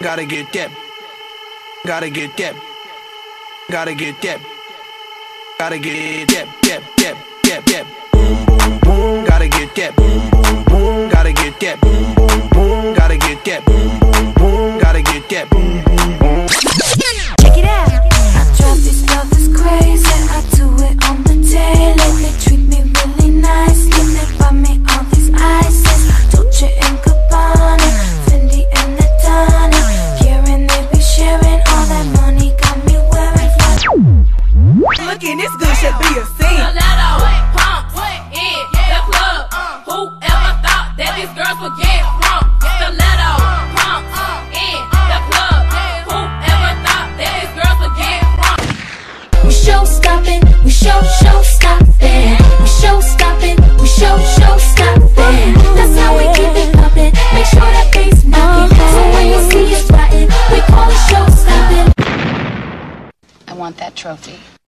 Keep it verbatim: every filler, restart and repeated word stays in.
Gotta get that. Gotta get that. Gotta get that. Gotta get that. That. That. That. That. Boom boom boom. Gotta get that. Boom boom boom. Gotta get that. Boom boom boom. Gotta get that. Boom boom boom. Gotta get that. Boom boom boom. Check it out. I drive this love is crazy. I do it on the daily. They treat me really nicely. They buy me all these ices. Dolce and Gabbana, Fendi and the Donna. Hearing they be sharing all that money. Got me wearing fly. Looking this good should be a scene. Stiletto, pumps in the club. Whoever thought that these girls would get from stiletto, pumps in the club. Whoever thought that these girls would get from. We show stopping, we show show stopping. We show stopping, we show show stopping. That's how we keep it popping. Make sure that bass knocking. So when you see us riding, we call it show stopping. I want that trophy.